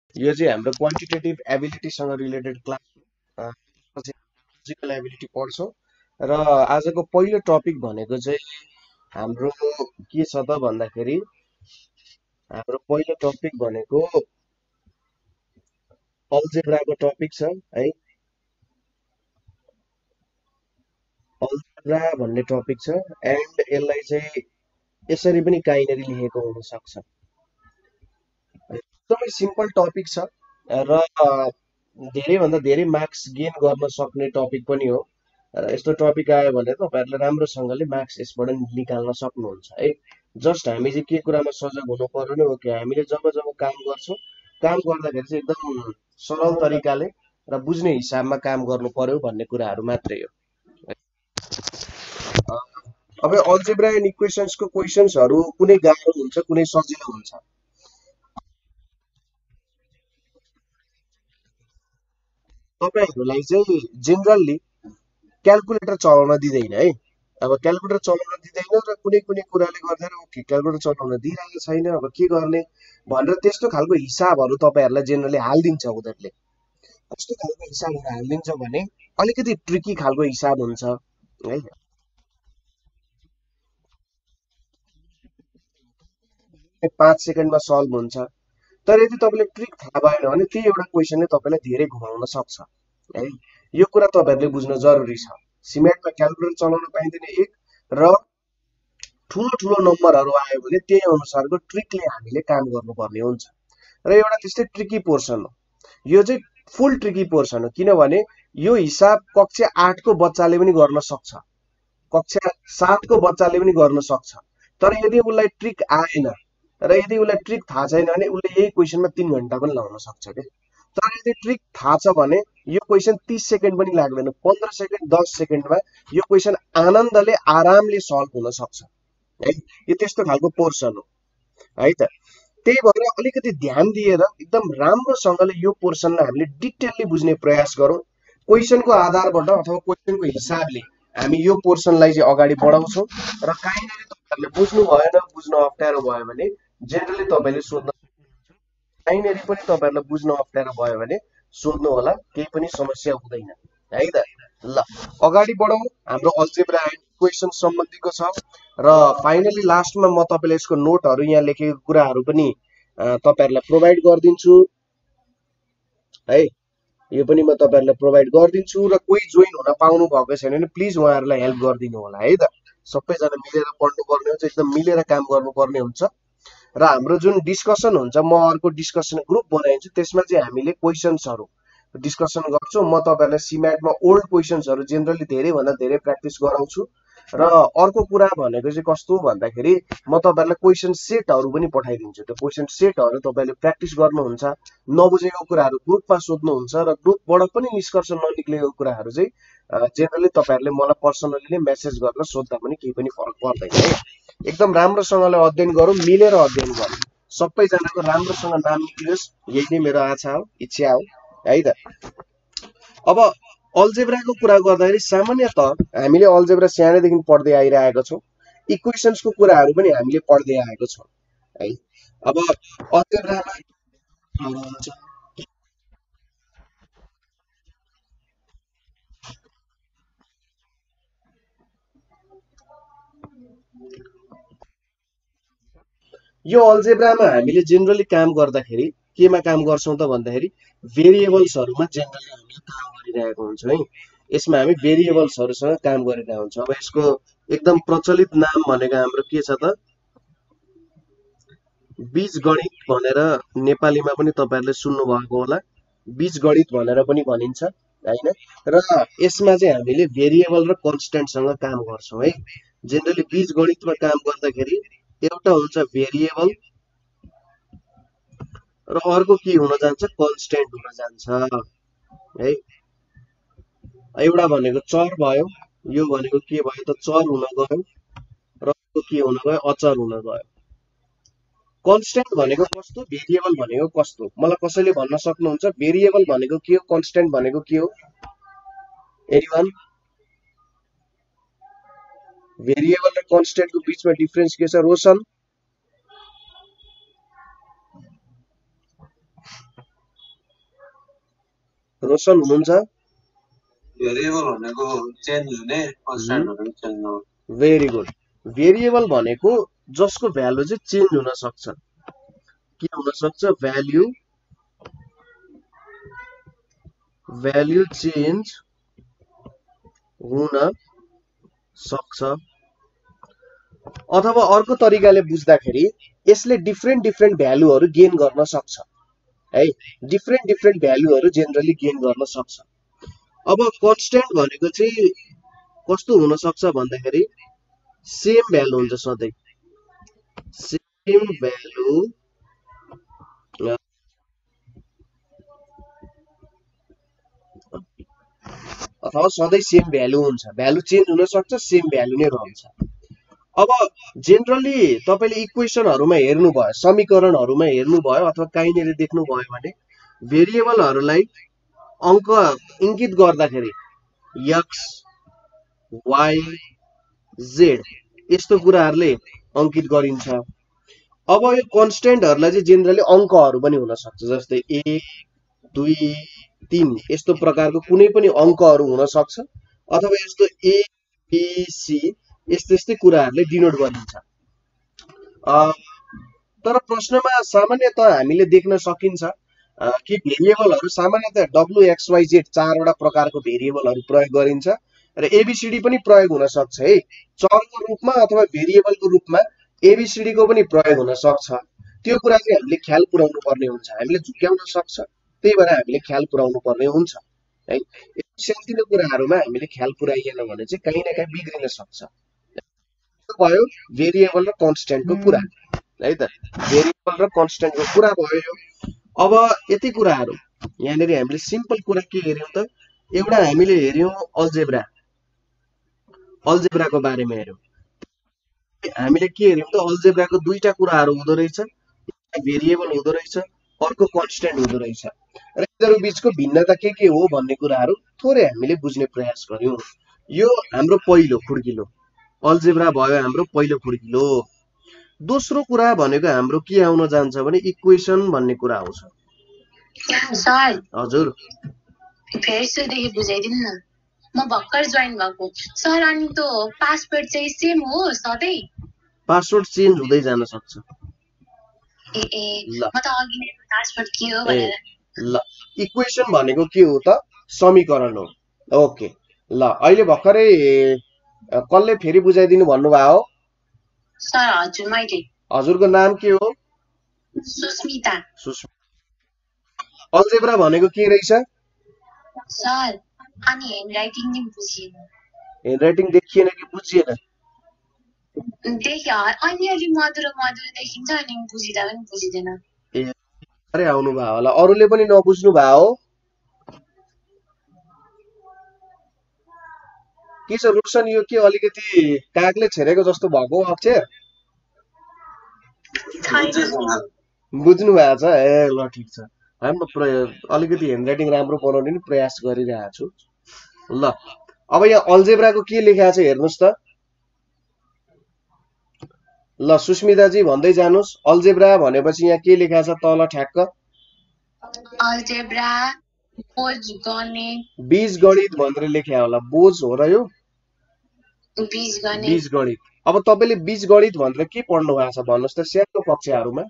यो चाहिँ हाम्रो क्वान्टिटेटिभ एबिलिटीसँग रिलेटेड क्लास हो। त्यसपछि फिजिकल एबिलिटी पढ्छौँ र आजको पहिलो टपिक भनेको चाहिँ हाम्रो के छ त भन्दाखेरि हाम्रो पहिलो टपिक भनेको अल्जेब्राको टपिक छ है। अल्जेब्रा भन्ने टपिक छ एन्ड यसलाई चाहिँ यसरी पनि काहीँनिर लेखेको हुन सक्छ। एकदमै सिम्पल टपिक छ र धेरैभन्दा धेरै मार्क्स गेन गर्न सक्ने टपिक पनि हो। र यस्तो टपिक आयो भने तपाईँहरूले राम्रोसँगले मार्क्स यसबाट निकाल्न सक्नुहुन्छ है। जस्ट हामी चाहिँ के कुरामा सजग हुनु पर्यो भने हो कि हामीले जब जब काम गर्छौँ, काम गर्दाखेरि चाहिँ एकदम सरल तरिकाले र बुझ्ने हिसाबमा काम गर्नु पर्यो भन्ने कुराहरू मात्रै हो। अब अल्जेब्रा एन्ड इक्वेसन्सको क्वेसन्सहरू कुनै गाह्रो हुन्छ, कुनै सजिलो हुन्छ। तपाईँहरूलाई चाहिँ जेनरल्ली क्यालकुलेटर चलाउन दिँदैन है। अब क्यालकुलेटर चलाउन दिँदैन र कुनै कुनै कुराले गर्दा ओके क्यालकुलेटर चलाउन दिइरहेको छैन, अब के गर्ने भनेर त्यस्तो खालको हिसाबहरू तपाईँहरूलाई जेनरली हालिदिन्छ उनीहरूले। कस्तो खालको हिसाबहरू हालिदिन्छ भने अलिकति ट्रिकी खालको हिसाब हुन्छ है। 5 सेकेन्डमा सल्भ हुन्छ। तर यदि तपाईँले ट्रिक थाहा भएन भने त्यही एउटा क्वेसनले तपाईँलाई धेरै घुमाउन सक्छ है। यो कुरा तपाईँहरूले बुझ्न जरुरी छ। सिमेटमा क्यालकुलेटर चलाउन पाइँदैन एक, र ठुलो ठुलो नम्बरहरू आयो भने त्यही अनुसारको ट्रिकले हामीले काम गर्नुपर्ने हुन्छ। र एउटा त्यस्तै ट्रिकी पोर्सन हो यो चाहिँ, फुल ट्रिकी पोर्सन हो। किनभने यो हिसाब कक्षा 8को बच्चाले पनि गर्न सक्छ, कक्षा 7को बच्चाले पनि गर्न सक्छ। तर यदि उसलाई ट्रिक आएन र यदि उसलाई ट्रिक थाहा छैन भने उसले यही क्वेसनमा 3 घन्टा पनि लाउन सक्छ क्या। तर यदि ट्रिक थाहा छ भने यो क्वेसन 30 सेकेन्ड पनि लाग्दैन, 15 सेकेन्ड 10 सेकेन्डमा यो क्वेसन आनन्दले आरामले सल्भ हुन सक्छ है। यो त्यस्तो खालको पोर्सन हो है त। त्यही भएर अलिकति ध्यान दिएर एकदम राम्रोसँगले यो पोर्सनलाई हामीले डिटेलली बुझ्ने प्रयास गरौँ। क्वेसनको आधारबाट अथवा क्वेसनको हिसाबले हामी यो पोर्सनलाई चाहिँ अगाडि बढाउँछौँ। र काहीँनिर तपाईँहरूले बुझ्नु भएन, बुझ्न अप्ठ्यारो भयो भने जेनरली तपाईँले सोध्न, काहीँनिर पनि तपाईँहरूलाई बुझ्न अप्ठ्यारो भयो भने सोध्नु होला, केही पनि समस्या हुँदैन है त। ल अगाडि बढौँ। हाम्रो अल्जेब्रा एन्ड इक्वेसन सम्बन्धीको छ र फाइनली लास्टमा म तपाईँलाई यसको नोटहरू यहाँ लेखेको कुराहरू पनि तपाईँहरूलाई प्रोभाइड गरिदिन्छु है। यो पनि म तपाईँहरूलाई प्रोभाइड गरिदिन्छु र कोही जोइन हुन पाउनु भएको छैन भने प्लिज उहाँहरूलाई हेल्प गरिदिनु होला है त। सबैजना मिलेर पढ्नुपर्ने हुन्छ, एकदम मिलेर काम गर्नुपर्ने हुन्छ। र हाम्रो जुन डिस्कसन हुन्छ, म अर्को डिस्कसन ग्रुप बनाइदिन्छु, त्यसमा चाहिँ हामीले क्वेसन्सहरू डिस्कसन गर्छौँ। म तपाईँहरूलाई सिम्याटमा ओल्ड क्वेसन्सहरू जेनरली धेरैभन्दा धेरै प्र्याक्टिस गराउँछु। र अर्को कुरा भनेको चाहिँ कस्तो भन्दाखेरि म तपाईँहरूलाई क्वेसन सेटहरू पनि पठाइदिन्छु। त्यो क्वेसन सेटहरू तपाईँले प्र्याक्टिस गर्नुहुन्छ, नबुझेको कुराहरू ग्रुपमा सोध्नुहुन्छ र ग्रुपबाट पनि निष्कर्ष ननिक्लेको कुराहरू चाहिँ जेनरली तपाईँहरूले मलाई पर्सनली नै मेसेज गरेर सोद्धा पनि केही पनि फरक पर्दैन है। एकदम राम्रोसँगले अध्ययन गरौँ, मिलेर अध्ययन गरौँ, सबैजनाको राम्रोसँग नाम निक्लियोस्, यही नै मेरो आशा हो, इच्छा हो है त। अब अल्जेब्राको कुरा गर्दाखेरि सामान्यतः हामीले अल्जेब्रा सानैदेखि पढ्दै आइरहेको छौँ। इक्वेसन्सको कुराहरू पनि हामीले पढ्दै आएको छौँ है। अब अल्जेब्रामा हुन्छ, यो अल्जेब्रामा हामीले जेनरली काम गर्दाखेरि केमा काम गर्छौँ त भन्दाखेरि भेरिएबल्सहरूमा जेनरली हामीले काम गरिरहेको हुन्छौँ है। यसमा हामी भेरिएबल्सहरूसँग काम गरिरहेको हुन्छौँ। अब यसको एकदम प्रचलित नाम भनेको हाम्रो के छ त, बीजगणित भनेर नेपालीमा पनि तपाईँहरूले सुन्नुभएको होला, बीजगणित भनेर पनि भनिन्छ होइन। र यसमा चाहिँ हामीले भेरिएबल र कन्सटेन्टसँग काम गर्छौँ है। जेनरली बीजगणितमा काम गर्दाखेरि एउटा हुन्छ भेरिएबल र अर्को के हुन जान्छ, कन्सटेन्ट हुन जान्छ है। एउटा भनेको चर भयो, यो भनेको के भयो त चर हुन गयो, र अर्को के हुन गयो, अचर हुन गयो। कन्सटेन्ट भनेको कस्तो, भेरिएबल भनेको कस्तो, मलाई कसैले भन्न सक्नुहुन्छ भेरिएबल भनेको के हो, कन्सटेन्ट भनेको के हो? एनीवन? भेरिएबल र कन्सटेन्टको बिचमा डिफरेन्स के छ? रोशन? रोशन हुनुहुन्छ? भेरिएबल भनेको चेन्ज हुने कन्स्ट्यान्टहरु चेन्ज नहुने। Very good. भेरिएबल भनेको जसको भ्यालु चाहिँ चेन्ज हुन सक्छ। के हुन सक्छ? भ्यालु चेन्ज हुन सक्छ। अथवा अर्को तरिकाले बुझ्दाखेरि यसले डिफ्रेन्ट भ्यालुहरु गेन गर्न सक्छ है। डिफ्रेन्ट भ्यालुहरु जेनरली गेन गर्न सक्छ। अब कन्स्ट्यान्ट भनेको चाहिँ कस्तो हुन सक्छ भन्दाखेरि सेम भ्यालु हुन्छ सधैँ। सेम भ्यालु अथवा सधैँ सेम भ्यालु हुन्छ। भ्यालु चेन्ज हुन सक्छ, सेम भ्यालु नै रहन्छ। अब जेनरली तपाईले इक्वेसनहरुमा हेर्नुभयो, समीकरणहरुमा हेर्नुभयो अथवा कहीँनेर देख्नुभयो भने भेरिएबलहरुलाई अंक इंकित गर्दाखेरि x y z यस्तो कुराहरुले अंकित गरिन्छ। अब यो कन्स्ट्यान्टहरुलाई चाहिँ जेनरली अंकहरु पनि हुन सक्छ, जस्तै 1 2 3 यस्तो प्रकारको कुनै पनि अंकहरु हुन सक्छ अथवा यस्तो a b c यस्तै कुराहरुले डिनोट गरिन्छ। तर प्रश्नमा सामान्यतः हामीले देख्न सकिन्छ कि भेरिएबलहरु सामान्यतः WXYZ चारवटा प्रकारको भेरिएबलहरु प्रयोग गरिन्छ र एबीसीडी पनि प्रयोग हुन सक्छ है। चरको रूपमा अथवा भेरिएबलको रूपमा एबीसीडी को पनि प्रयोग हुन सक्छ। त्यो कुरा चाहिँ हामीले ख्याल पुर्याउनु पर्ने हुन्छ। हामीले झुक्क्याउन सक्छ, त्यही भएर हामीले ख्याल पुर्याउनु पर्ने हुन्छ है। सानोतिनो कुराहरुमा हामीले ख्याल पुर्याइएन भने चाहिँ कहीं न कहीं बिग्रिन सक्छ। त्यो भयो भेरिएबल र कन्स्ट्यान्टको कुरा है त। भेरिएबल र कन्स्ट्यान्टको कुरा भयो। अब यति कुराहरु यहाँनेरि हामीले सिम्पल कुरा के हेर्यौं त, एउटा हामीले हेर्यौं अल्जेब्राको बारेमा हेर्यौं। हामीले के हेर्यौं त, अल्जेब्राको दुईटा कुराहरु हुँदो रहेछ, एउटा भेरिएबल हुँदो रहेछ, अर्को कन्स्ट्यान्ट हुँदो रहेछ र यिनीहरु बीचको भिन्नता के हो भन्ने कुराहरु थोरै हामीले बुझ्ने प्रयास गर्यौं। यो हाम्रो पहिलो खुड्किलो अल्जेब्रा भयो, हाम्रो पहिलो खुड्किलो। दोस्रो कुरा भनेको हाम्रो के आउन जान्छ भने इक्वेसन भन्ने कुरा आउँछ। सर हजुर फेरि सुरुदेखि बुझाइदिनु न, म भर्खर जोइन भएको। सर अनि त्यो पासवर्ड चाहिँ सेम हो सधैँ? पासवर्ड चेन्ज हुँदै जान सक्छ। ए म त अघि नै पासवर्ड के हो भनेर। ल इक्वेसन भनेको के हो त? समीकरण हो। ओके ल अहिले भर्खरै कसले फेरि बुझाइदिनु भन्नुभयो हो? सर हजुर मैले। हजुरको नाम के हो? सुस्मिता। अल्जेब्रा भनेको के रहेछ? सर अनि ह्यान्डराइटिङ नि बुझिएन। ह्यान्डराइटिङ देखिएन कि बुझिएन? देखियो, अलि मधुरो देखिन्छ अनि बुझिदा पनि बुझिदैन। ए अरे आउनु भयो होला, अरूले पनि नबुझ्नु भयो हो के छ रोशन? यो के अलिकति कागले छेरेको जस्तो भएको अक्षर बुझ्नु भएको छ? ए ल ठिक छ। हामी अलिकति ह्यान्डराइटिङ राम्रो बनाउने नि प्रयास गरिरहेको छु। ल अब यहाँ अल्जेब्राको के लेखेको छ हेर्नुस् त। ल सुस्मिताजी भन्दै जानुस्, अल्जेब्रा भनेपछि यहाँ के लेखेको छ तल ठ्याक्क? अल्जेब्रा बीजगणित भनेर लेख्या होला। बोझ हो र यो? बीजगणित। अब तपाईले बीजगणित भनेर के पढ्नु भएको छ भन्नुस् त सानो कक्षाहरुमा?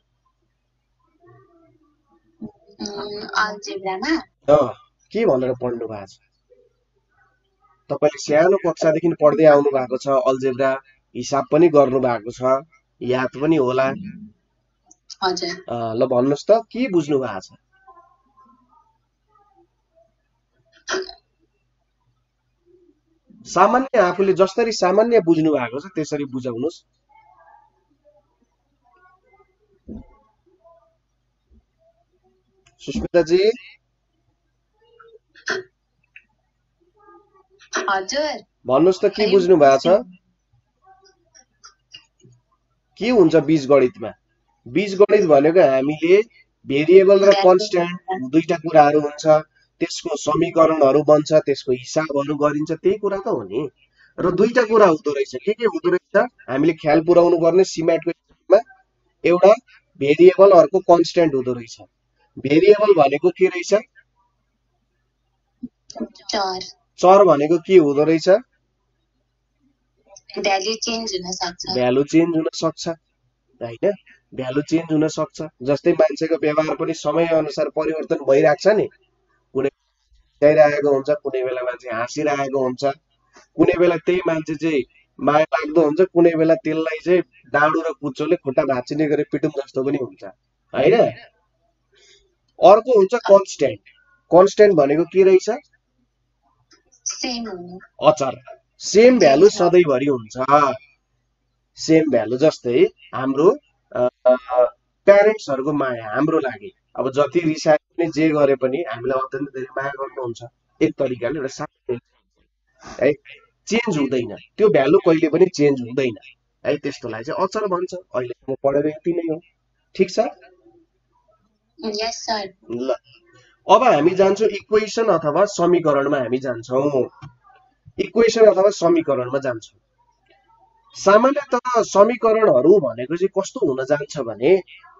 अल्जेब्रामा के भनेर पढ्नु भएको छ? तपाईले सानो कक्षादेखि पढ्दै आउनु भएको छ अल्जेब्रा, हिसाब पनि गर्नु भएको छ, याद पनि होला। हजुर। ल भन्नुस् त के बुझ्नु भएको छ? सामान्य आफूले जसरी सामान्य बुझ्नु भएको छ त्यसरी बुझाउनुस्। सुस्मिताजी। हजुर। भन्नुस् त के बुझ्नु भएको छ? के हुन्छ बीजगणितमा? बीजगणित भनेको हामीले भेरिएबल र कन्स्ट्यान्ट दुईटा कुराहरु हुन्छ, त्यसको समीकरणहरु बन्छ, त्यसको हिसाबहरु गरिन्छ, त्यही कुरा त हो नि। र दुईटा कुरा हुँदो रहेछ। के हुँदो रहेछ? हामीले ख्याल पुर्याउनु पर्ने सिम्याटको हिसाबमा एउटा भेरिएबल अर्को कन्स्ट्यान्ट हुँदो रहेछ। भेरिएबल भनेको के रहेछ? चर चर भनेको के हुँदो रहेछ भ्याल्यु चेन्ज हुन सक्छ भ्यालु चेन्ज हुन सक्छ हैन भ्यालु चेन्ज हुन सक्छ जस्तै मान्छेको व्यवहार पनि समय अनुसार परिवर्तन भइराख्छ नि कुनै चाहिरहेको हुन्छ कुनै बेला मान्छे हाँसिरहेको हुन्छ कुनै बेला त्यही मान्छे चाहिँ माया लाग्दो हुन्छ कुनै बेला त्यसलाई चाहिँ डाडु र कुचोले खुट्टा भाँचिने गरी पिटुम जस्तो पनि हुन्छ हैन अर्को हुन्छ कन्स्ट्यान्ट कन्स्ट्यान्ट भनेको के रहेछ सेम हुनु अचर सेम भ्यालु सधैँभरि हुन्छ सेम भ्यालु जस्तै हाम्रो प्यारेन्ट्सहरूको माया हाम्रो लागि अब जति रिसाए पनि जे गरे पनि हामीलाई अत्यन्त धेरै माया गर्नुहुन्छ एक तरिकाले एउटा साथी है चेन्ज हुँदैन त्यो भ्यालु कहिले पनि चेन्ज हुँदैन है त्यस्तोलाई चाहिँ अचर भन्छ अहिलेसम्म पढेर यति नै हो ठिक छ यस सर ल अब हामी जान्छौँ इक्वेसन अथवा समीकरणमा हामी जान्छौँ इक्वेसन अथवा समीकरणमा जान्छौँ सामान्यतः समीकरणहरू भनेको चाहिँ कस्तो हुन जान्छ भने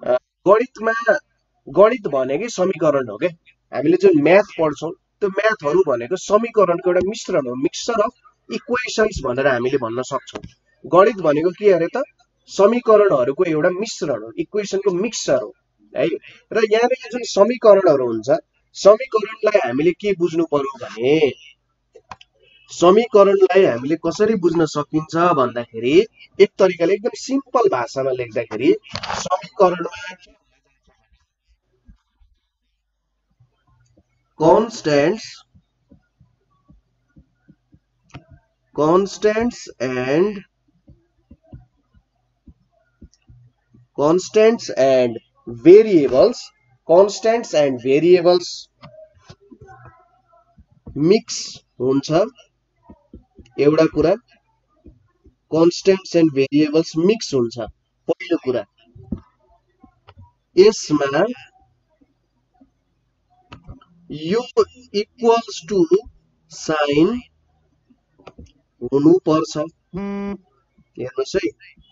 गणित भनेकै समीकरण हो के हामीले जुन म्याथ पढ्छौँ त्यो म्याथहरू भनेको समीकरणको एउटा मिश्रण हो मिक्सचर अफ इक्वेसन्स भनेर हामीले भन्न सक्छौँ गणित भनेको के अरे त समीकरणहरूको एउटा मिश्रण हो इक्वेसनको मिक्सचर हो है र यहाँनिर जुन समीकरणहरू हुन्छ समीकरणलाई हामीले के बुझ्नु पर्यो भने समीकरणलाई हामीले कसरी बुझ्न सकिन्छ भन्दाखेरि एक तरिकाले एकदम सिम्पल भाषामा लेख्दाखेरि समीकरणमा constants and variables मिक्स हुन्छ एउटा कुरा कन्स्टेन्ट्स एन्ड भेरिएबल्स मिक्स हुन्छ पहिलो कुरा यसमा यो इक्वल्स टु साइन हुनु पर्छ हेर्नुस् है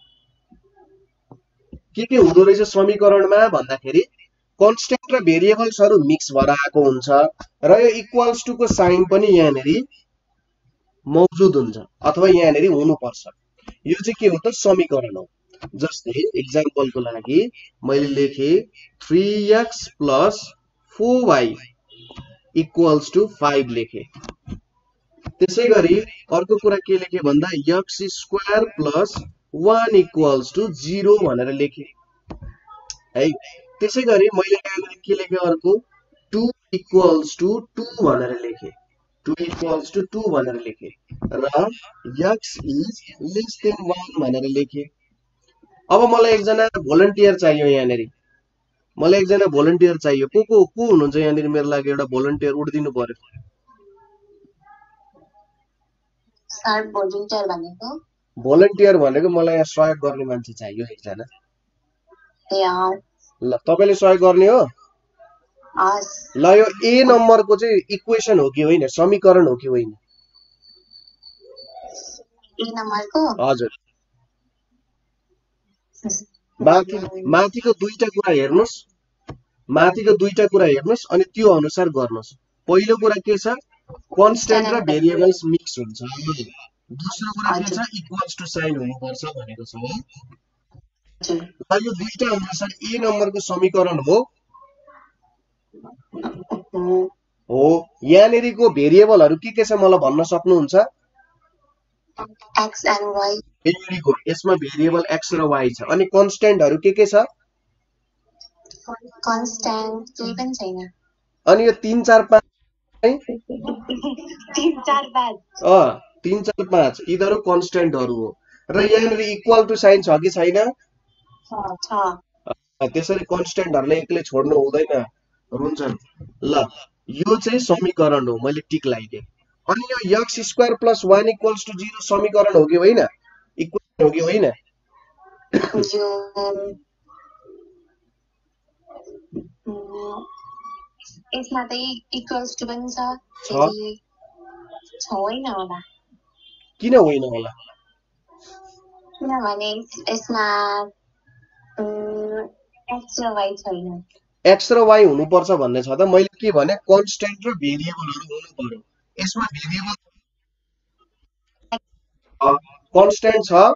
के हुँदो रहेछ समीकरणमा भन्दाखेरि कन्स्टेन्ट र भेरिएबल्सहरु मिक्स भएर आएको हुन्छ र यो इक्वल्स टु को साइन पनि यहाँनेरि मौजुद हुन्छ अथवा यहाँनेरि हुनु पर्छ यो चाहिँ के हो त समीकरण हो जस्तै एक्जाम्पलको लागि मैले लेखे 3x + 4y इक्वल्स टु 5 लेखे त्यसैगरी अर्को कुरा के लेखे भन्दा x² + 1 इक्वल्स टु 0 भनेर लेखे है त्यसैगरी मैले यहाँ के लेखे अर्को 2 इक्वल्स टु 2 भनेर लेखे 2 इक्वल्स टु 2 भनेर लेखे र x इज लेस देन 1 भनेर लेखे अब मलाई एकजना भोलन्टियर चाहियो यहाँनेरि मलाई एकजना भोलन्टियर चाहियो को हुनुहुन्छ यहाँनेरि मेरो लागि एउटा भोलन्टियर उड्दिनु पर्यो सर भोलन्टियर भनेको मलाई यहाँ सहयोग गर्ने मान्छे चाहियो एकजना यार ल तपाईले सहयोग गर्ने हो ल यो ए नम्बरको चाहिँ इक्वेसन हो कि होइन समीकरण हो कि होइन ए नम्बरको हजुर माथिको दुईटा कुरा हेर्नुस् अनि त्यो अनुसार गर्नुस् पहिलो कुरा के छ कन्स्टेन्ट र भेरिएबल्स मिक्स हुन्छ दोस्रो कुरा के छ इक्वल्स टु साइन हुनुपर्छ भनेको छ यो दुईटा अनुसार ए नम्बरको समीकरण हो यहाँनेरिको भेरिएबलहरु के छ मलाई भन्न सक्नुहुन्छ x and y very good यसमा भेरिएबल x र y छ अनि कन्स्टेन्टहरु के छ कन्स्टेन्ट केही पनि छैन अनि यो 3 4 5 3 4 5 3 4 5 यिनीहरु कन्स्टेन्टहरु हो र यहाँनेरि इक्वल टु साइन छ कि छैन छ त्यसरी कन्स्टेन्टहरुले एक्लै छोड्नु हुँदैन रुन्छन् ल यो चाहिँ समीकरण हो मैले टिक लगाइदिए अनि यो x² + 1 इक्वल्स टु 0 समीकरण हो कि होइन इक्वेसन हो कि होइन यसमा त इक्वल्स टु पनि छ फेरि छैन होला किन होइन होला किनभने यसमा x र y छैन x र y हुनुपर्छ भन्ने छ त मैले के भने कन्स्टेन्ट र भेरिएबलहरु हुनु पर्यो यसमा भेरिएबल कन्स्टेन्ट छ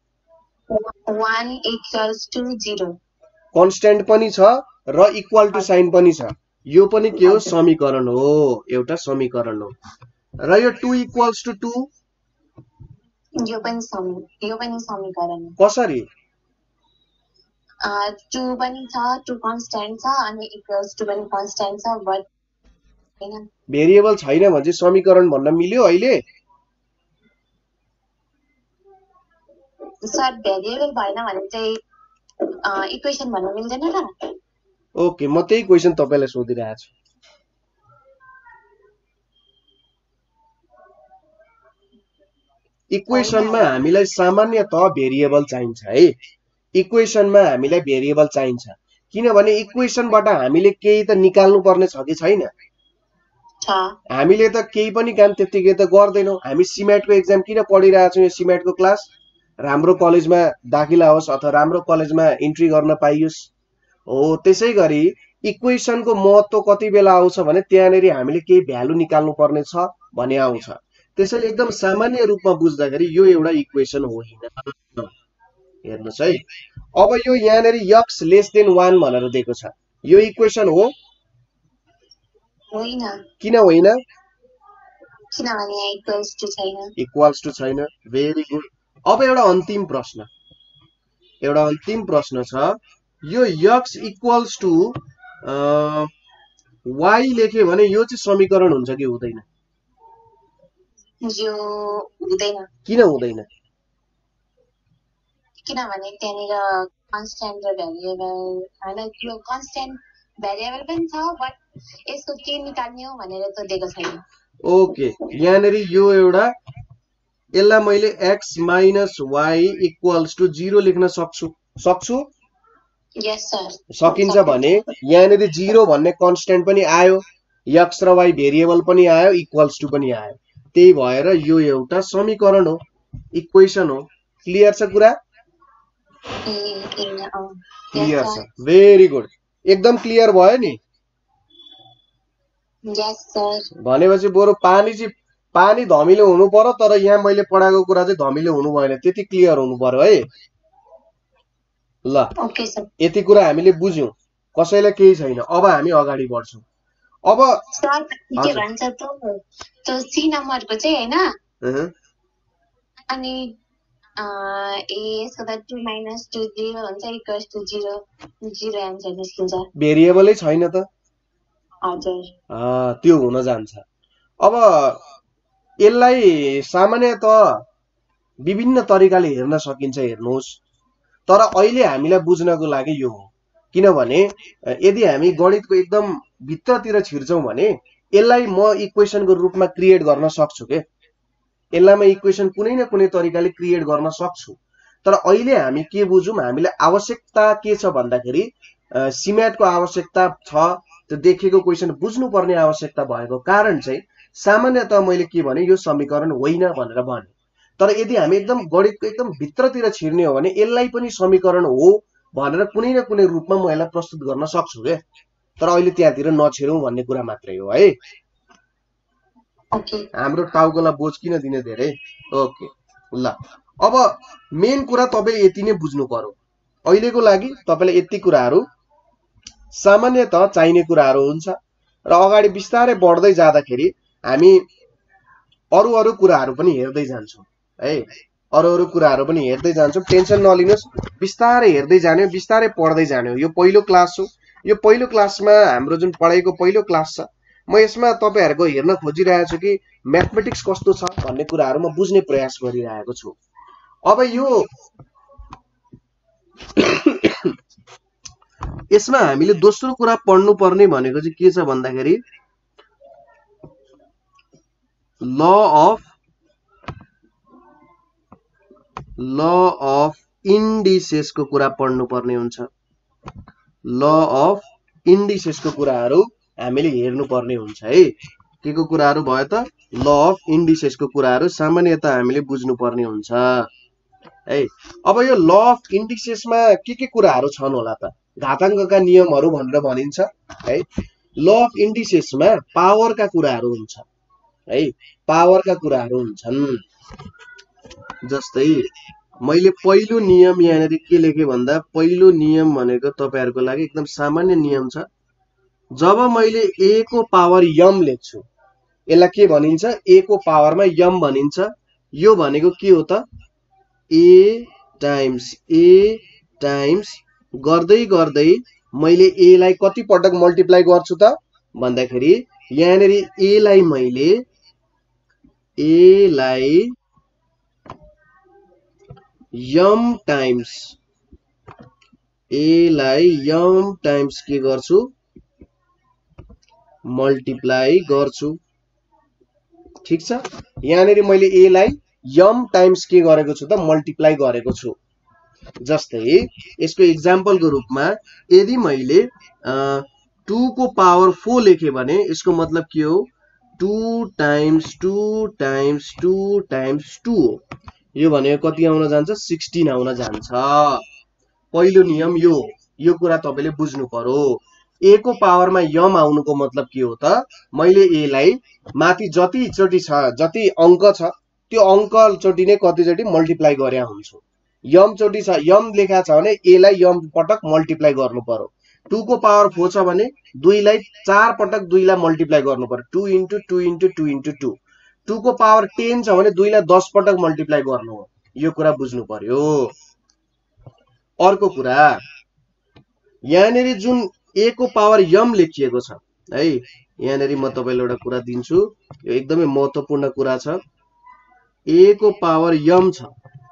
1 equals to 0 कन्स्टेन्ट पनि छ र इक्वल टु साइन पनि छ यो पनि के हो समीकरण हो एउटा समीकरण हो र यो 2 इक्वल्स टु 2 यो पनि समीकरण हो कसरी 2 पनि छ 2 कन्स्टेन्ट छ अनि इक्वल्स टु पनि कन्स्टेन्ट छ बट हैन भेरिएबल छैन भने चाहिँ समीकरण भन्न मिल्यो अहिले सर भेरिएबल भएन भने चाहिँ इक्वेसन भन्न मिल्दैन र ओके म त्यही क्वेशन तपाईलाई सोधिरहेको छु इक्वेशनमा हामीलाई सामान्यतः भेरिएबल चाहिन्छ है इक्वेशनमा हामीलाई भेरिएबल चाहिन्छ किनभने इक्वेशनबाट हामीले केही त निकाल्नु पर्ने छ कि छैन हामीले त केही पनि काम त्यतिकै त गर्दैनौं हामी सिमेटको एक्जाम किन पढिरहेका छौं यो सिमेटको क्लास राम्रो कलेजमा दाखिला होस् अथवा राम्रो कलेजमा इन्ट्री गर्न पाइयोस् हो त्यसैगरी इक्वेशनको महत्व कति बेला आउँछ भने त्यहाँनेरि हामीले केही भ्यालु निकाल्नु पर्ने छ भने आउँछ त्यसैले एकदम सामान्य रूपमा बुझ्दाखेरि यो एउटा इक्वेशन होइन हेर्नुस् है अब यो यहाँनेरि x लेस देन 1 भनेर दिएको छ यो इक्वेशन हो होइन किन होइन किनभने इक्वल्स टु छैन भेरी गुड अब एउटा अन्तिम प्रश्न छ यो x इक्वल्स टु y लेख्यो भने यो चाहिँ समीकरण हुन्छ कि हुँदैन यो हुँदैन किन हुँदैन किनभने त्यहाँनिर कन्स्टेन्ट र भेरिएबल हैन यो कन्स्टेन्ट भेरिएबल पनि छ बट यसको के निकाल्ने हो भनेर त दिएको छैन ओके यहाँनेरि यो एउटा यसलाई मैले x minus y equals to 0 लेख्न सक्छु यस सर सकिन्छ भने यहाँनेरि 0 भन्ने कन्स्टेन्ट पनि आयो x र y भेरिएबल पनि आयो इक्वल्स टु पनि आयो त्यही भएर यो एउटा समीकरण हो इक्वेशन हो क्लियर छ कुरा क्लियर छ भेरी गुड एकदम क्लियर भयो नि यस सर भनेपछि बरु पानी धमिलो हुनु पर्यो तर यहाँ मैले पढाएको कुरा चाहिँ धमिलो हुनु भएन त्यति क्लियर हुनु पर्यो है ल ओके सर यति कुरा हामीले बुझ्यौं कसैलाई केही छैन अब हामी अगाडि बढ्छौं अब सर के भन्छ त्यो सी नम्बरको चाहिँ हैन अनि यसको त 2 - 2 0 हुन्छ इक्वल्स टु 0 आन्सर निस्किन्छ भेरिएबलै छैन त हजुर त्यो हुन जान्छ अब यसलाई सामान्यतः विभिन्न तरिकाले हेर्न सकिन्छ हेर्नुहोस् तर अहिले हामीलाई बुझ्नको लागि यो हो किनभने यदि हामी गणितको एकदम भित्रतिर छिर्छौं भने यसलाई म इक्वेशनको रूपमा क्रिएट गर्न सक्छु के यसलाई म इक्वेशन कुनै न कुनै तरिकाले क्रिएट गर्न सक्छु तर अहिले हामी के बुझौं हामीलाई आवश्यकता के छ भन्दाखेरि सिमेटको आवश्यकता छ त्यो देखेको क्वेशन बुझ्नु पर्ने आवश्यकता भएको कारण चाहिँ सामान्यतः मैले के भने यो समीकरण होइन भनेर भने तर यदि हामी एकदम गणितको एकदम भित्रतिर छिर्ने हो भने यसलाई पनि समीकरण हो भनेर कुनै न कुनै रूपमा म यसलाई प्रस्तुत गर्न सक्छु के तर अहिले त्यहाँतिर नछिरौं भन्ने कुरा मात्रै हो है हाम्रो टाउकोलाई बोझ किन दिने धेरै ओके ल अब मेन कुरा तपाईले यति नै बुझ्नु पर्यो अहिलेको लागि तपाईलाई यति कुराहरु सामान्यतः चाहिने कुराहरु हुन्छ र अगाडि बिस्तारै बढ्दै जाँदाखेरि हामी अरु कुराहरु पनि हेर्दै जान्छौं है अरु कुराहरु पनि हेर्दै जान्छौं टेन्सन नलिनुस् बिस्तारै हेर्दै जाने बिस्तारै पढ्दै जाने यो पहिलो क्लास हो यो पहिलो क्लासमा हाम्रो जुन पढाइको पहिलो क्लास छ म यसमा तपाईहरुको हेर्न खोजिरहेको छु कि म्याथमेटिक्स कस्तो छ भन्ने कुराहरु म बुझ्ने प्रयास गरिरहेको छु अब यो यसमा हामीले दोस्रो कुरा पढ्नु पर्ने भनेको चाहिँ के छ भन्दाखेरि ल अफ इन्डिसेस को कुरा पढ्नु पर्ने हुन्छ ल अफ इन्डिसेस को कुराहरु हामीले हेर्नु पर्ने हुन्छ है के को कुराहरु भयो त ल अफ इन्डिसेस को कुराहरु सामान्यतः हामीले बुझ्नु पर्ने हुन्छ है अब यो ल अफ इन्डिसेस मा के कुराहरु छन् होला त घाताङ्कका नियमहरू भनेर भनिन्छ है। ल अफ इन्डिसेसमा पावरका कुराहरू हुन्छ है, पावरका कुराहरू हुन्छन्। जस्तै मैले पहिलो नियम यहाँनिर के लेखेँ भन्दा पहिलो नियम भनेको तपाईहरुको लागि एकदम सामान्य नियम छ। जब मैले a को पावर m लेख्छु यसलाई के भनिन्छ, a को पावरमा m भनिन्छ। यो भनेको के हो त, a टाइम्स गर्दै गर्दै मैले a लाई कति पटक मल्टिप्लाई गर्छु त भन्दाखेरि यहाँनिर a लाई मैले m टाइम्स के गर्छु, मल्टिप्लाई गर्छु। ठीक छ, यहाँनिर मैले a लाई m टाइम्स के गरेको छु त, मल्टिप्लाई गरेको छु। जस्तै यसको एक्जाम्पलको रूपमा यदि मैले 2 को पावर 4 लेखे भने यसको मतलब के हो, 2 टाइम्स 2 टाइम्स 2 टाइम्स 2 हो। यो भनेको कति आउन जान्छ, 16 आउन जान्छ। पहिलो नियम यो कुरा तपाईले बुझ्नु पर्यो। a को पावरमा m आउनुको मतलब के हो त, मैले a लाई माथि जति चोटी छ, जति अंक छ त्यो अंक चोटी नै कति चोटी मल्टिप्लाई गरे हुन्छु। m चोटी छ, m लेखा छ भने a लाई m पटक मल्टिप्लाई गर्नु पर्यो। 2 को पावर 4 छ भने 2 लाई 4 पटक 2 लाई मल्टिप्लाई गर्नु पर्यो, 2 into 2 into 2 into 2। 2 को पावर 10 छ भने 2 लाई 10 पटक मल्टिप्लाई गर्नु हो। यो कुरा बुझ्नु पर्यो। अर्को कुरा, यहाँनिर जुन a को पावर m लेखिएको छ है, यहाँनिर म तपाईलाई एउटा कुरा दिन्छु, यो एकदमै महत्त्वपूर्ण कुरा छ। a को पावर m छ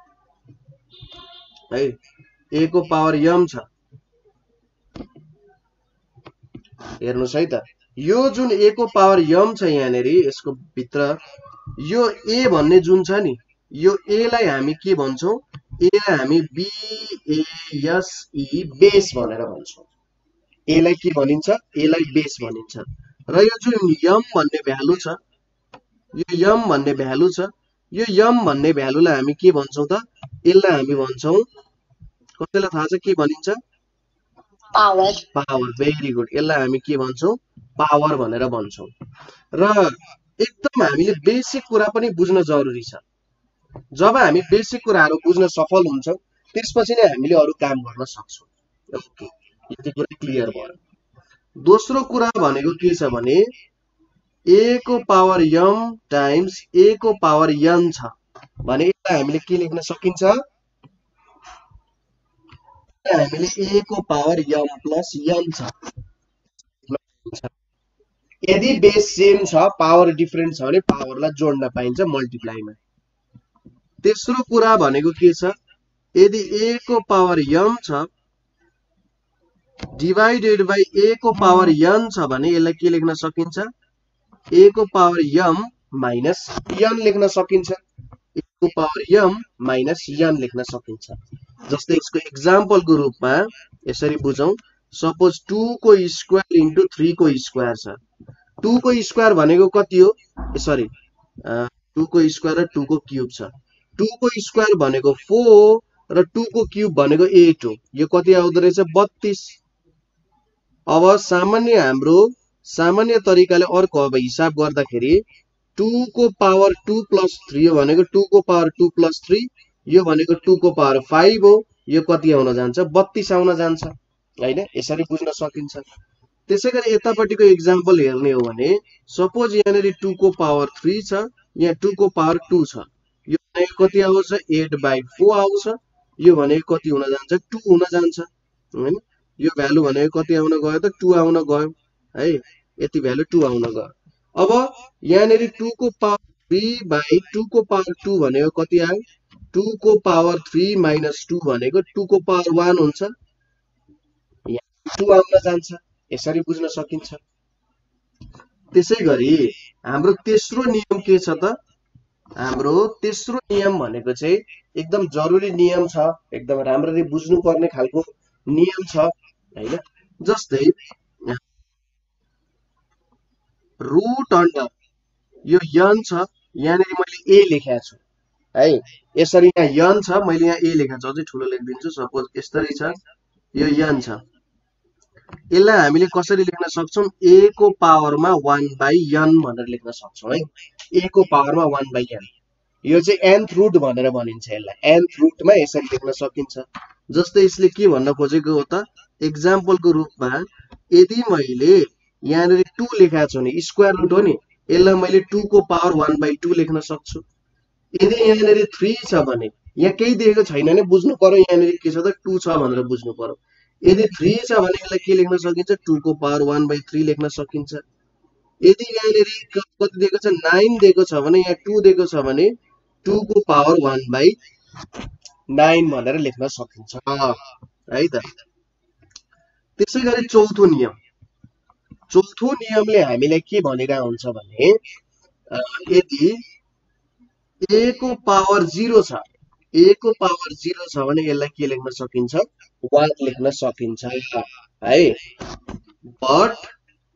है, a को पावर m छ, हेर्नुस् है त। यो जुन a को पावर m छ यहाँनिर यसको भित्र यो a भन्ने जुन छ नि, यो a लाई हामी के भन्छौं, a लाई हामी BASE बेस भनेर भन्छौं। a लाई के भनिन्छ, a लाई बेस भनिन्छ। र यो जुन m भन्ने भ्यालु छ, यो m भन्ने भ्यालु छ, यो m भन्ने भ्यालुलाई हामी के भन्छौं त, यसलाई हामी भन्छौं, कसैलाई थाहा छ के भनिन्छ, पावर। Power, very good. यसलाई हामी के भन्छौं, पावर भनेर भन्छौं। र एकदम हामीले बेसिक कुरा पनि बुझ्न जरुरी छ। जब हामी बेसिक कुराहरु बुझ्न सफल हुन्छौं त्यसपछि नै हामीले अरु काम गर्न सक्छौं। ओके, यो कुरा क्लियर भयो। दोस्रो कुरा भनेको के छ भने a को पावर m टाइम्स a को पावर n छ भने यसलाई हामीले के लेख्न सकिन्छ, हामीले a को पावर m प्लस n छ। यदि बेस सेम छ, पावर डिफरेन्ट छ भने पावरलाई जोड्न पाइन्छ मल्टिप्लाईमा। तेस्रो कुरा भनेको के छ, यदि a को पावर m छ डिवाइडेड बाइ a को पावर n छ भने यसलाई के लेख्न सकिन्छ, a को पावर m माइनस n लेख्न सकिन्छ, a को पावर m माइनस n लेख्न सकिन्छ। जस्तै यसको एक्जाम्पलको रूपमा यसरी बुझौं, सपोज 2 को स्क्वायर इन्टु 3 को स्क्वायर छ। 2 को स्क्वायर भनेको कति हो, सरी 2 को स्क्वायर र 2 को क्यूब छ। 2 को स्क्वायर भनेको 4 र 2 को क्यूब भनेको 8 हो। यो कति आउँदो रहेछ, 32। अब हाम्रो सामान्य तरिकाले अर्को अब हिसाब गर्दाखेरि 2 को पावर 2 प्लस 3 हो भनेको 2 को पावर 2 प्लस 3, यो भनेको 2 को पावर 5 हो। यो कति आउन जान्छ, 32 आउन जान्छ हैन। यसरी बुझ्न सकिन्छ। त्यसैगरी यतापट्टिको एक्जाम्पल हेर्ने हो भने सपोज यहाँनिर 2 को पावर 3 छ, यहाँ 2 को पावर 2 छ, यो भनेको कति आउँछ, 8/4 आउँछ। यो भनेको कति हुन जान्छ, 2 हुन जान्छ हैन। यो भ्यालु भनेको कति आउन गयो त, 2 आउन गयो है। यति भ्यालु 2 आउन गयो। अब यहाँनिर 2 को पावर 3/2 को पावर 2 भनेको कति आयो, 2 को पावर 3 माइनस 2 भनेको 2 को पावर 1 हुन्छ, यहाँ 2 आउन जान्छ। यसरी बुझ्न सकिन्छ। त्यसैगरी हाम्रो तेस्रो नियम के छ त, हाम्रो तेस्रो नियम भनेको चाहिँ एकदम जरुरी नियम छ, एकदम राम्ररी बुझ्नु पर्ने खालको नियम छ हैन। जस्तै रुट अन्डर यो n छ, यहाँनिर मैले a लेखेको छु है। यसरी यहाँ n छ, मैले यहाँ a लेखेको छु, अझै ठुलो लेखिदिन्छु। सपोज यसरी छ, यो n छ, यसलाई हामीले कसरी लेख्न सक्छौं a को पावरमा 1/n भनेर लेख्न सक्छौं है a को पावरमा 1/n यो चाहिँ nth रुट भनेर भनिन्छ यसलाई nth रुटमा यसरी लेख्न सकिन्छ जस्तै यसले के भन्न खोजेको हो त एक्जाम्पलको रूपमा यदि मैले यहाँनेरि 2 लेखेको छु नि स्क्वायर रुट हो नि यसलाई मैले 2 को पावर 1/2 लेख्न सक्छु यदि यहाँनेरि 3 छ भने यहाँ केही दिएको छैन भने बुझ्नु पर्यो यहाँनेरि के छ त 2 छ भनेर बुझ्नु पर्यो यदि 3 छ भने यसलाई के लेख्न सकिन्छ 2 को पावर 1/3 लेख्न सकिन्छ यदि यहाँनेरि कति दिएको छ 9 दिएको छ भने यहाँ 2 दिएको छ भने 2 को पावर 1/9 भनेर लेख्न सकिन्छ है त त्यसैगरी चौथो नियमले हामीलाई के भनेका हुन्छ भने यदि a को पावर 0 छ a को पावर 0 छ भने यसलाई के लेख्न सकिन्छ 1 लेख्न सकिन्छ है but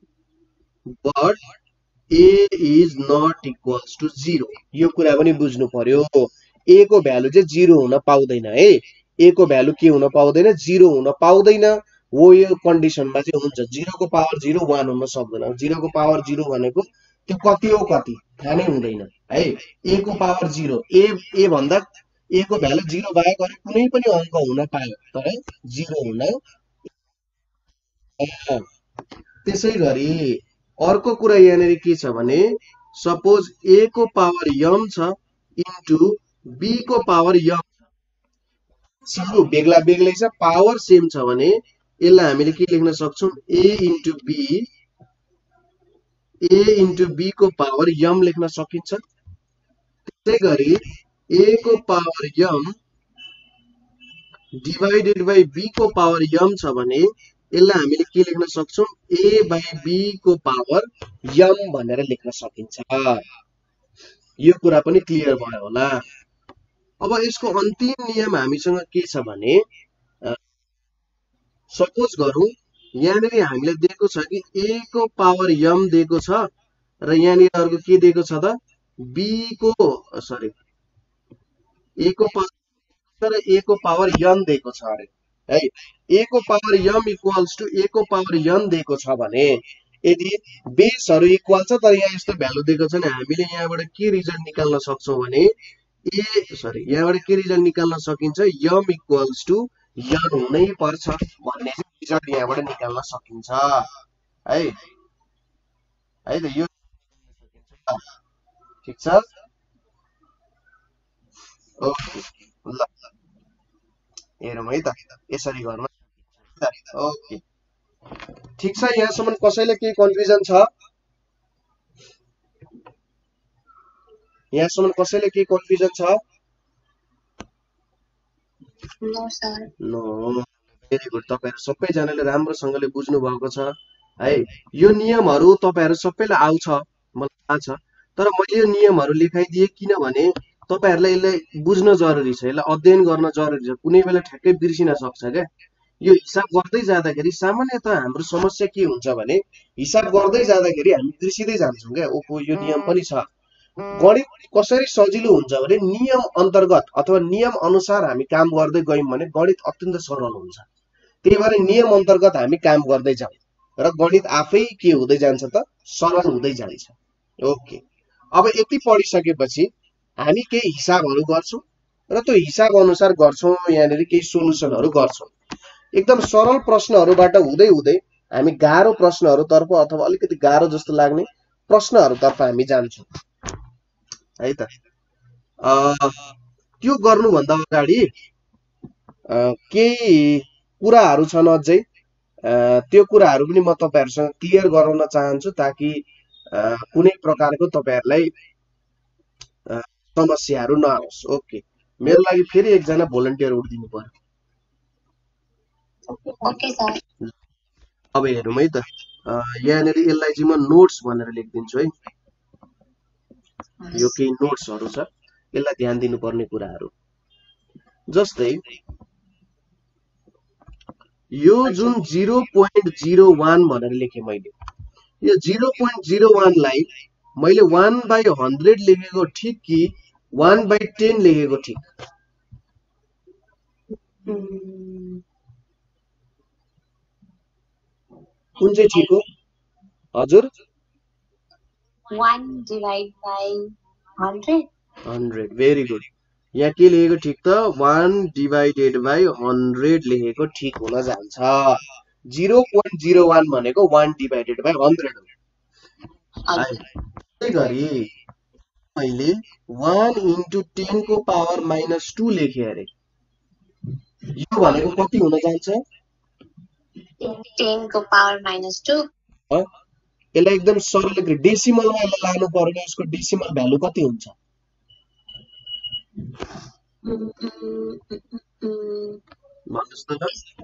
a is not equals to 0 यो कुरा पनि बुझ्नु पर्यो a को भ्यालु चाहिँ 0 हुन पाउँदैन है a को भ्यालु के हुन पाउँदैन 0 हुन पाउँदैन हो यो कन्डिसनमा चाहिँ हुन्छ 0 को पावर 0 1 हुन सक्दैन 0 को पावर 0 भनेको त्यो कति हो कति थाहा नै हुँदैन है a को पावर 0 a भन्दा a को भ्यालु 0 बाहेक अरु कुनै पनि अंक हुन पायो तर 0 हुन त्यसैगरी अर्को कुरा यहाँनेरि के छ भने सपोज a को पावर m छ इन्टु b को पावर m सब बेग्ला बेग्लै छ पावर सेम छ भने यसलाई हामीले के लेख्न सक्छौं a इन्टु b को पावर m लेख्न सकिन्छ त्यसैगरी a को power m divided by b को पावर m छ भने यसलाई हामीले के लेख्न सक्छौं a बाइ b को पावर m भनेर लेख्न सकिन्छ यो कुरा पनि क्लियर भयो होला अब यसको अन्तिम नियम हामीसँग के छ भने सपोज गरौँ यहाँनेरि हामीले दिएको छ कि a को पावर m दिएको छ र यहाँनेरि अर्को के दिएको छ त b को सरी a को पावर र a को पावर n दिएको छ अरे है a को power m equals to a को पावर n दिएको छ भने यदि बेसहरु इक्वल छ तर यहाँ यस्तो भ्यालु दिएको छ नि हामीले यहाँबाट के रिजल्ट निकाल्न सक्छौं भने यहाँबाट के रिजल्ट निकाल्न सकिन्छ m इक्वल्स टु n हुनै पर्छ भन्ने रिजल्ट यहाँबाट निकाल्न सकिन्छ है त यो ठीक छ ओके ल हेरौँ है त यसरी गर्न ओके ठीक छ यहाँसम्म कसैले केही कन्फ्युजन छ यहाँसम्म कसैले केही कन्फ्युजन छ no sir no very good तपाईहरु सबैजनाले राम्रोसँगले बुझ्नु भएको छ है यो नियमहरु तपाईहरु सबैलाई आउँछ मलाई थाहा छ तर मैले यो नियमहरु लेखाइदिए किनभने तपाईहरुलाई यसलाई बुझ्न जरुरी छ यसलाई अध्ययन गर्न जरुरी छ कुनै बेला ठ्याक्कै बिर्सिन सक्छ के यो हिसाब गर्दै जाँदाखेरि सामान्यतः हाम्रो समस्या के हुन्छ भने हिसाब गर्दै जाँदाखेरि हामी बिर्सिदै जान्छौं के ओहो यो नियम पनि छ गणित कसरी सजिलो हुन्छ भने नियम अन्तर्गत अथवा नियम अनुसार हामी काम गर्दै गयौं भने गणित अत्यन्त सरल हुन्छ त्यही भएर नियम अन्तर्गत हामी काम गर्दै जाउँ र गणित आफै के हुँदै जान्छ त सरल हुँदै जान्छ ओके अब यति पढिसकेपछि हामी केही हिसाबहरु गर्छौं र त्यो हिसाब अनुसार गर्छौं यहाँनेरि केही सोलुसनहरु गर्छौं एकदम सरल प्रश्नहरुबाट हुँदै हुँदै हामी गाह्रो प्रश्नहरुतर्फ अथवा अलिकति गाह्रो जस्तो लाग्ने प्रश्नहरुतर्फ हामी जान्छौं है त त्यो गर्नु भन्दा अगाडि केही कुराहरु छन् अझै त्यो कुराहरु पनि म तपाईहरुसँग क्लियर गराउन चाहन्छु ताकि कुनै प्रकारको तपाईहरुलाई समस्याहरु नआओस् ओके मेरो लागि फेरि एकजना भोलन्टियर उठिदिनु पर्यो ओके सर अब हेरौँ है त यहाँनेरि यसलाई चाहिँ म नोट्स भनेर लेखिदिन्छु है यो केही नोट्सहरु छ यसलाई ध्यान दिनुपर्ने कुराहरु जस्तै यो जुन 0.01 भनेर लेखे मैले यो 0.01 लाई मैले 1/100 लेखेको ठीक कि 1/10 लेखेको ठीक कुन चाहिँ ठिक हो हजुर 1 divide by 100 100 भेरी गुड यहाँ के लेखेको ठिक त 1 डिभाइडेड बाई 100 लेखेको ठिक हुन जान्छ 0.01 भनेको 1 डिभाइडेड बाई 100 हो त्यसै गरी मैले 1 into 10 को पावर -2 लेखेँ अरे यो भनेको कति हुन जान्छ 10 को power -2 यसलाई एकदम सरल डेसिमलमा यसलाई लानु पर्यो यसको डेसिमल भ्यालु कति हुन्छ भन्नुस् त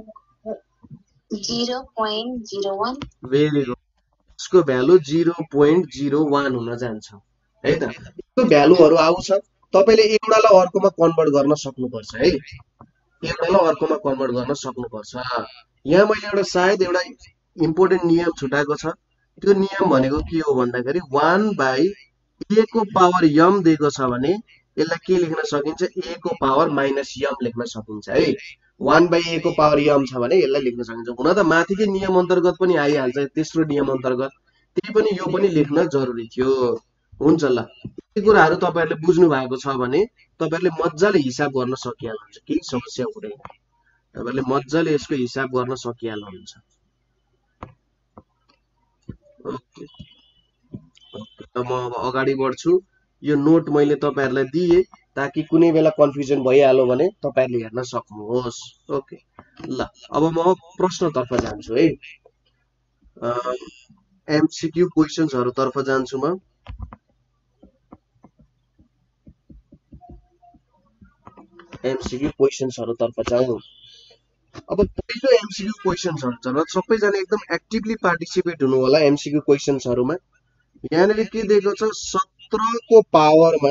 0.01 भेरी गुड यसको भ्यालु 0.01 हुन जान्छ है त यसको भ्यालुहरु आउँछ तपाईले एउटालाई अर्कोमा कन्भर्ट गर्न सक्नुपर्छ है एउटालाई अर्कोमा कन्भर्ट गर्न सक्नुपर्छ यहाँ मैले एउटा सायद एउटा इम्पोर्टेन्ट नियम छुटाएको छ त्यो नियम भनेको के हो भन्दाखेरि 1 बाइ a को पावर m दिएको छ भने यसलाई के लेख्न सकिन्छ a को पावर -m लेख्न सकिन्छ है 1 बाइ a को पावर m छ भने यसलाई लेख्न सकिन्छ हुन त माथिकै नियम अन्तर्गत पनि आइहाल्छ तेस्रो नियम अन्तर्गत त्यही पनि यो पनि लेख्न जरुरी थियो हुन्छ ल यी कुराहरु तपाईहरुले बुझ्नु भएको छ भने तपाईहरुले मज्जाले हिसाब गर्न सकिहाल्नुहुन्छ केही समस्या हुँदैन तपाईहरुले मज्जाले यसको हिसाब गर्न सकिहाल्नुहुन्छ ओके म अब अगाडि बढ्छु यो नोट मैले तपाईहरुलाई दिए ताकि कुनै बेला कन्फ्युजन भइहाल्यो भने तपाईहरुले हेर्न सक्नुहोस् ओके ल अब म प्रश्नतर्फ जान्छु है एमसीक्यू क्वेशन्सहरु तर्फ जान्छु म एमसीक्यू क्वेशन्सहरु तर्फ जाउँ अब पहिलो एमसीक्यू क्वेशन्सहरु छ र सबैजना एकदम एक्टिभली पार्टिसिपेट हुनु होला एमसीक्यू क्वेशन्सहरुमा यहाँनिर के दिएको छ 17 को पावरमा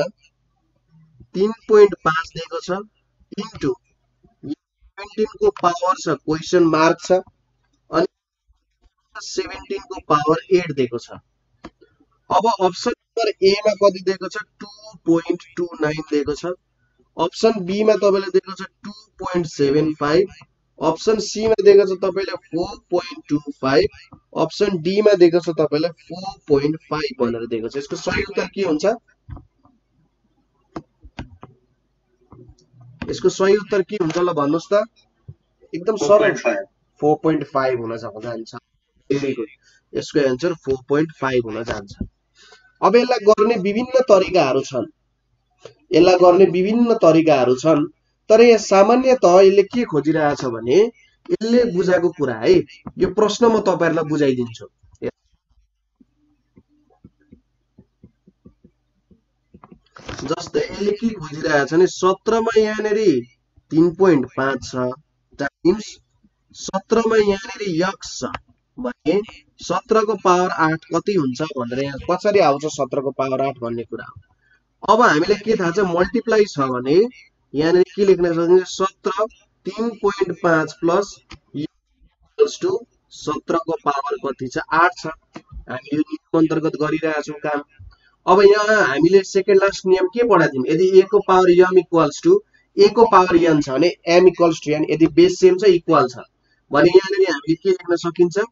3.5 दिएको छ इन्टु 17 को पावर छ क्वेशन मार्क छ अनि 17 को पावर 8 दिएको छ अब अप्सन नम्बर ए मा कति दिएको छ 2.29 दिएको छ अप्सन बी मा तपाईले दिएको छ 2.75 अप्सन सी मा दिएको छ तपाईले 4.25 अप्सन डी मा दिएको छ तपाईले 4.5 भनेर दिएको छ यसको सही उत्तर के हुन्छ यसको सही उत्तर के हुन्छ ल भन्नुस् त एकदम सरल 4.5 हुन जान्छ भेरी गुड यसको आन्सर 4.5 हुन जान्छ अब यसलाई गर्ने विभिन्न तरिकाहरु छन् तर यहाँ सामान्यतः यसले के खोजिरहेछ भने यसले बुझाएको कुरा है यो प्रश्न म तपाईहरुलाई बुझाइदिन्छु जस्तै यसले के खोजिरहेछ भने 17 मा यहाँनेरि 3.5 छ टाइम्स 17 मा यहाँनेरि x छ भने 17 को पावर 8 कति हुन्छ भनेर यहाँ कसरी आउँछ 17 को पावर 8 भन्ने कुरा अब हामीले के थाहा छ मल्टिप्लाई छ भने यहाँनेरि के लेख्न सकिन्छ 17 3.5 प्लस इक्वल्स टु 17 को पावर कति छ 8 छ हामी यो नियम अन्तर्गत गरिरहेका छौं काम अब यहाँ हामीले सेकेन्ड लास्ट नियम के पढादियौं यदि a को power m equals to a को पावर n छ भने m इक्वल्स टु n यदि बेस सेम छ इक्वल छ भने यहाँनेरि हामीले के लेख्न सकिन्छ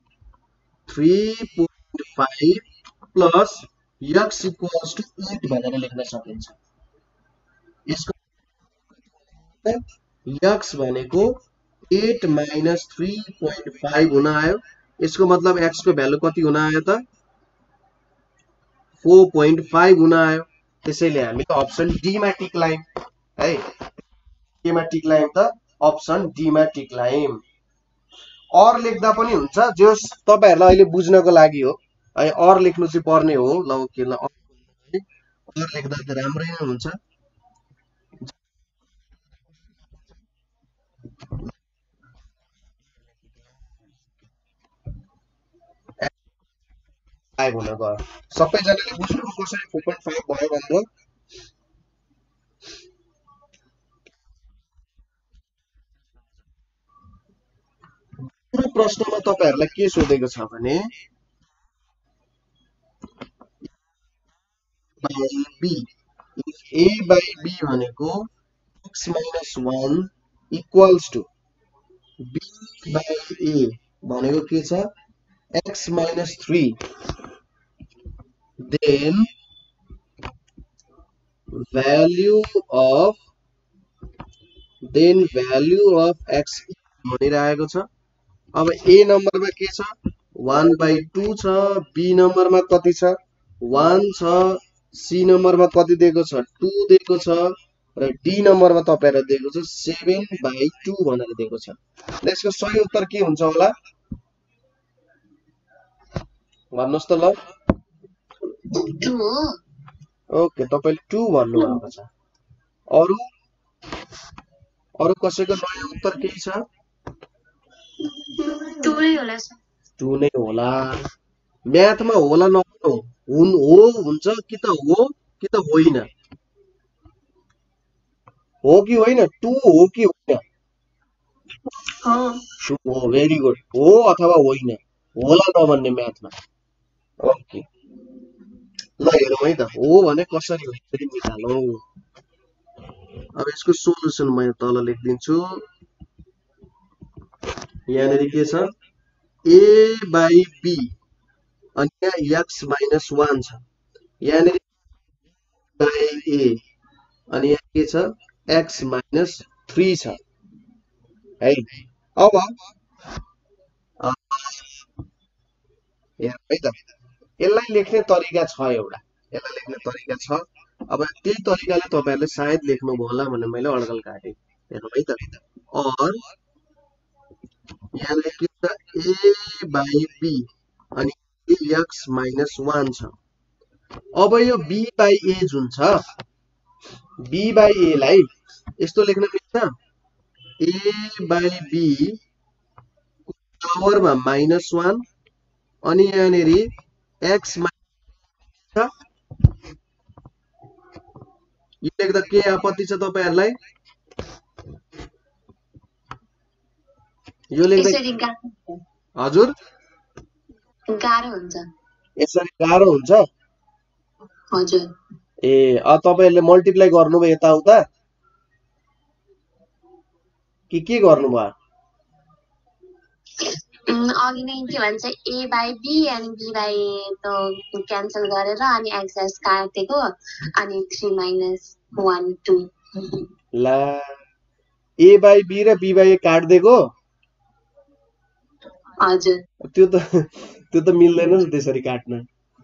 3.5 प्लस x इक्वल्स टु 8 भनेर लेख्न सकिन्छ यसको x भनेको 8 माइनस 3.5 हुन आयो यसको मतलब x को भ्यालु कति हुन आयो त 4.5 हुन आयो त्यसैले हामी अप्सन डी मा टिक लायौं है के मा टिक लायौं त अप्सन डी मा टिक लायौं और लेख्दा पनि हुन्छ जस तपाईहरुलाई अहिले बुझ्नको लागि हो है और लेख्नु चाहिँ पर्ने हो ल के ल और लेख्दा त राम्रै नै हुन्छ फाइभ हुन गयो सबैजनाले बुझ्नुभयो कसरी 4.5 भयो भनेर यो प्रश्नमा तपाईहरुलाई के सोधेको छ भने b a by b भनेको x minus 1 equals to b by a भनेको के छ x minus 3, then value of x भनिरहेको छ। अब ए नम्बरमा के छ 1/2 छ, बी नम्बरमा कति छ 1 छ, सी नम्बरमा कति दिएको छ 2 दिएको छ र डी नम्बरमा तपाईहरुलाई दिएको छ 7/2 भनेर दिएको छ। यसको सही उत्तर के हुन्छ होला भन्नुस् त ल। 2 हो। ओके तपाईले 2 भन्नु भएको छ। अरु अरु कसैको नयाँ उत्तर के छ 2 नै होला सर। 2 नै होला। म्याथमा होला नहुनु हो हुन्छ कि त हो कि त होइन। हो कि होइन 2 हो कि होइन हो। 2 हो भेरी गुड। हो अथवा होइन होला नभन्ने म्याथमा। ओके ल हेरौँ है त हो भने कसरी हो फेरि निकालौँ। अब यसको सोलुसन म तल लेखिदिन्छु। यहाँनेरि के छ a/b अनि यहाँ x minus 1 छ। यहाँनेरि by a अनि यहाँ के छ x minus 3 छ है। अब हेरौँ है त यसलाई लेख्ने तरिका छ एउटा। यसलाई लेख्ने तरिका छ। अब त्यही तरिकाले तपाईहरुले सायद लेख्नुभयो होला भने मैले अड्कल काटे। हेरौँ है त। और यहाँ लेखिन्छ a/b अनि x minus 1 छ। अब यो b/a जुन छ b/a लाई यस्तो लेख्न मिल्छ a/b पावरमा -1 अनि यहाँनेरि x छ। यो लेख्दा के आपत्ति छ तपाईहरुलाई यो लेख्दा यसरी गाह्रो हजुर हुन्छ। यसरी गाह्रो हुन्छ हजुर। ए तपाईहरुले मल्टिप्लाई गर्नुभयो यताउता कि के गर्नुभयो अघि नै के भन्छ a/b अनि b/a त क्यान्सल गरेर अनि x काटेको अनि 3 - 1 2 ला a/b र b/a काट्दिएको हजुर। त्यो त मिल्दैन नि त्यसरी काट्न।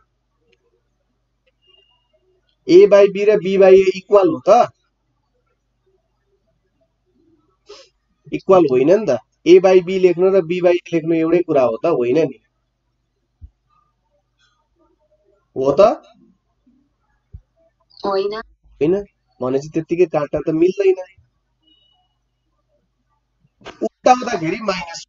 a/b र b/a इक्वल हो त इक्वल होइन नि त। a/b लेख्नु र b/a लेख्नु एउटै कुरा हो त होइन नि हो त होइन होइन भनेपछि त्यतिकै काट्न त मिल्दैन। उल्टाउँदाखेरि माइनस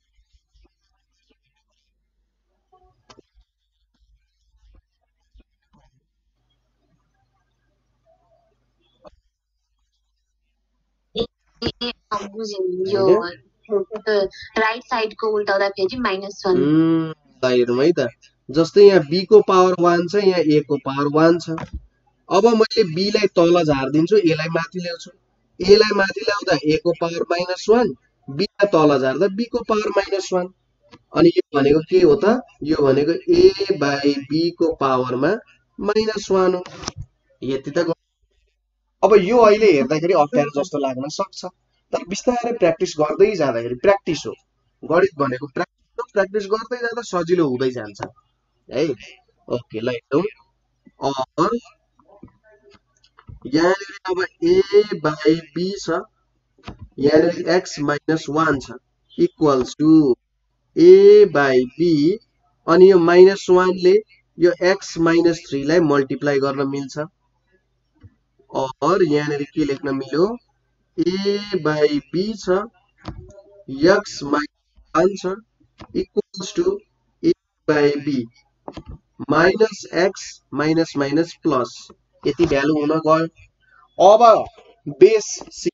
बुझेँ यो राइट साइडको उल्टाउँदाखेरि -1 ल हेरौँ है त। जस्तै यहाँ b को पावर 1 छ यहाँ a को पावर 1 छ। अब मैले b लाई तल झार्दिन्छु a लाई माथि ल्याउँछु। a लाई माथि ल्याउँदा a को पावर -1 b लाई तल झार्दा b को पावर -1 अनि यो भनेको के हो त यो भनेको a/b को पावरमा -1 हो। यति त अब यो अहिले हेर्दाखेरि अप्ठ्यारो जस्तो लाग्न सक्छ तर बिस्तारै प्र्याक्टिस गर्दै जाँदाखेरि प्र्याक्टिस हो। गणित भनेको प्र्याक्टिस हो। प्र्याक्टिस गर्दै जाँदा सजिलो हुँदै जान्छ है। ओके ल हेरौँ। और यहाँनिर अब a/b छ यहाँनिर x -1 छ इक्वल्स टु a/b अनि यो -1 ले यो x - 3 लाई मल्टिप्लाई गर्न मिल्छ। और यहाँनिर के लेख्न मिल्यो a/b छ x -1 छ equals to a/b -x plus यति भ्यालु हुन गयो। अब बेस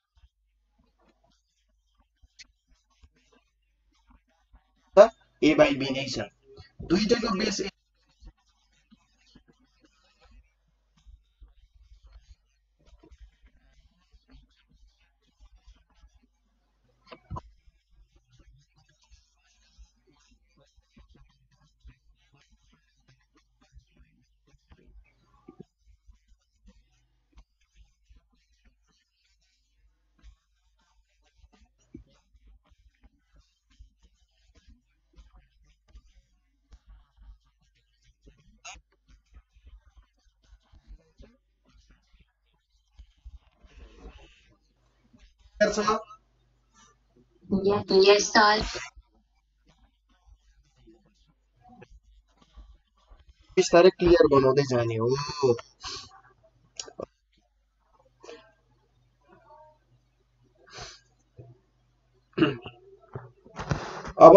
a/b नै छ। दुईटैको बेस Yes, sir. बिस्तारै क्लियर बनाउँदै जाने हो। अब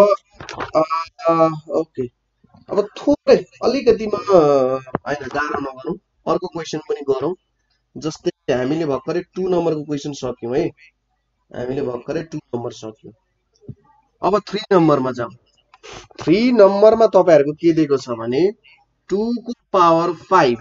ओके, अब थोरै अलिकतिमा होइन गाह्रो नगरौँ, अर्को क्वेसन पनि गरौँ। जस्तै हामीले भर्खरै 2 नम्बरको क्वेसन सक्यौँ है, हामीले भर्खरै 2 नम्बर सक्यौँ। अब 3 नम्बरमा जाउँ। 3 नम्बरमा तपाईहरुको के दिएको छ भने 2 को पावर 5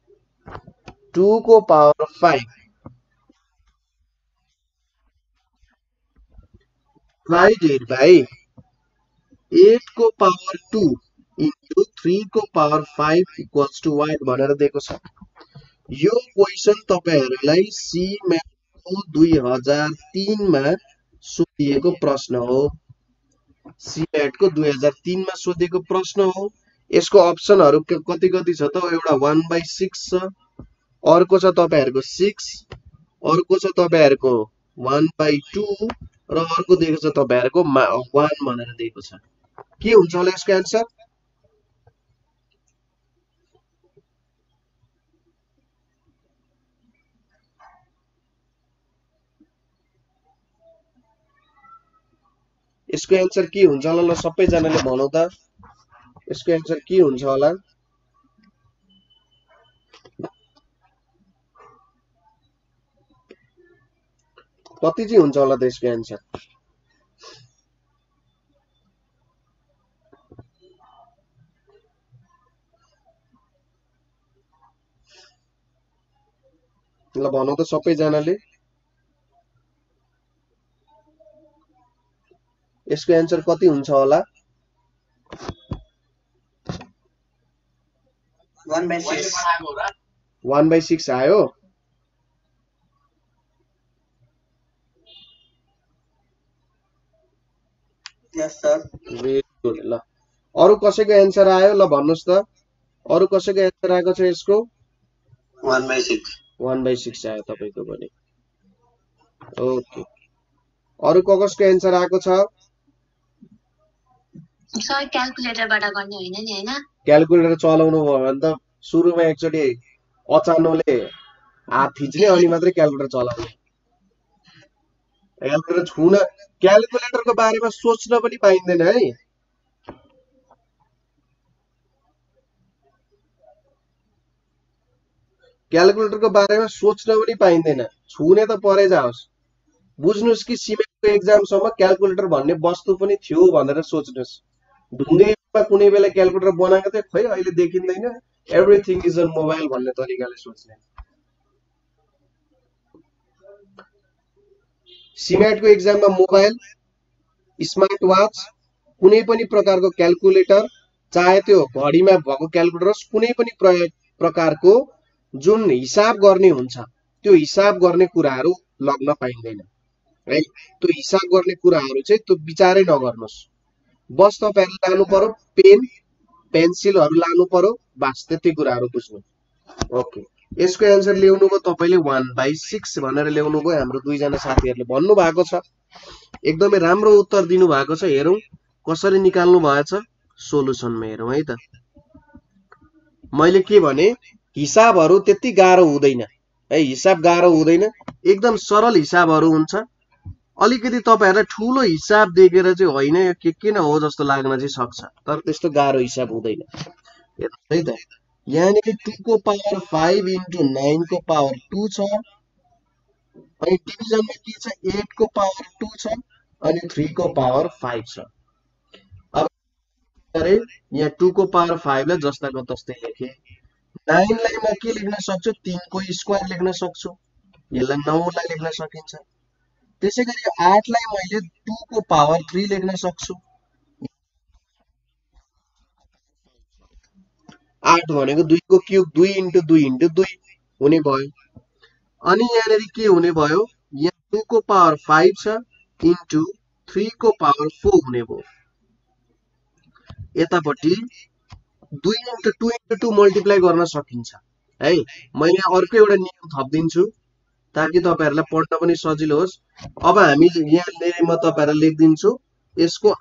डिभाइडेड बाई 8 को पावर 2 इन्टु 3 को पावर 5 इक्वल्स टु वाट भनेर दिएको छ। यो क्वेसन तपाईहरुलाई सीम्याटको 2003 मा सोधिएको प्रश्न हो। सीम्याटको 2003 मा सोधिएको प्रश्न हो। यसको अप्सनहरु कति कति छ त? एउटा 1/6 छ, अर्को छ तपाईहरुको 6, अर्को छ तपाईहरुको 1/2 र अर्को दिएको छ तपाईहरुको 1 भनेर दिएको छ। के हुन्छ होला यसको आन्सर? यसको आन्सर के हुन्छ होला? ल सबैजनाले भनौ त, यसको आन्सर के हुन्छ होला? कति चाहिँ हुन्छ होला त यसको आन्सर? ल भनौ त सबैजनाले, यसको आन्सर कति हुन्छ होला? 1/6 आयो। Yes sir. Very good. ल अरु कसैको आन्सर आयो? ल भन्नुस् त, अरु कसैको आन्सर आएको छ यसको? 1/6 आयो तपाईको पनि। ओके, अरु कसको आन्सर आएको छ? सर क्याल्कुलेटरबाट गर्ने होइन नि हैन? क्याल्कुलेटर चलाउनु भयो भने त सुरुमा एकचोटी अचानोले हात थिच्ने अनि मात्रै क्याल्कुलेटर चलाउने। क्याल्कुलेटर छुन, क्याल्कुलेटरको बारेमा सोच्न पनि पाइँदैन है। क्याल्कुलेटरको बारेमा सोच्न पनि पाइँदैन, छुने त परै जाओस्। बुझ्नुस् कि सीमेन्टको एक्जामसम्म क्याल्कुलेटर भन्ने वस्तु पनि थियो भनेर सोच्नुस्। ढुङ्गेमा कुनै बेला क्याल्कुलेटर बनाएको थियो, खै अहिले देखिँदैन, एभ्रिथिङ इज अन मोबाइल भन्ने तरिकाले सोच्ने। सीमेन्टको एक्जाममा मोबाइल, स्मार्ट वाच, कुनै पनि प्रकारको क्याल्कुलेटर, चाहे त्यो घडीमा भएको क्याल्कुलेटर होस्, कुनै पनि प्रकारको जुन हिसाब गर्ने हुन्छ त्यो हिसाब गर्ने कुराहरू लग्न पाइँदैन है। त्यो हिसाब गर्ने कुराहरू चाहिँ त्यो विचारै नगर्नुस्। बस तपाईहरुले लानु पर्यो पेन, पेन्सिलहरु लानु पर्यो, बस त्यति कुराहरू बुझ्नु। ओके, यसको आन्सर ल्याउनु भयो तपाईले 1/6 भनेर ल्याउनु भयो। हाम्रो दुईजना साथीहरुले भन्नु भएको छ, एकदमै राम्रो उत्तर दिनु भएको छ। हेरौं कसरी निकाल्नु भएछ, सोलुसनमा हेरौं है त। मैले के भने हिसाबहरु त्यति गाह्रो हुँदैन है, हिसाब गाह्रो हुँदैन, एकदम सरल हिसाबहरु हुन्छ। अलिकति तपाईहरुलाई ठूलो हिसाब देखेर चाहिँ होइन यो के किन हो जस्तो लाग्न चाहिँ सक्छ, तर त्यस्तो गाह्रो हिसाब हुँदैन। हेर्नुस् है त, यहाँनिर 2 को पावर 5 इन्टु 9 को पावर 2 छ, अनि डिभिजनमा के छ 8 को पावर 2 छ, अनि 3 को पावर 5 छ। अब अरे यहाँ 2 को पावर 5 लाई जस्ताको तस्तै लेखे। 9 लाई म के लेख्न सक्छु? 3 को स्क्वायर लेख्न सक्छु, यसलाई 9 लाई लेख्न सकिन्छ। त्यसैगरी 8 लाई मैले 2 को पावर 3 लेख्न सक्छु। 8 भनेको 2 को क्यूब, 2 इन्टु 2 इन्टु 2 हुने भयो। अनि यहाँनिर के हुने भयो? यहाँ 2 को पावर 5 छ इन्टु 3 को पावर 4 हुने भयो। यतापट्टि 2 इन्टु 2 मल्टिप्लाई गर्न सकिन्छ है। मैले अर्को एउटा नियम थपिदिन्छु। ताकि तपाईहरुलाई पढ्न पनि सजिलो होस्। अब हामी यहाँनिर म तपाईहरुलाई लेखिदिन्छु यसको